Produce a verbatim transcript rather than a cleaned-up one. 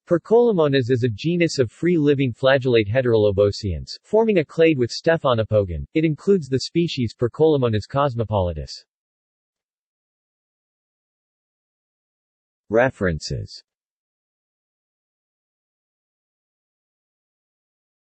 Percolomonas is a genus of free-living flagellate heterolobosians, forming a clade with Stephanopogon. It includes the species Percolomonas cosmopolitus. References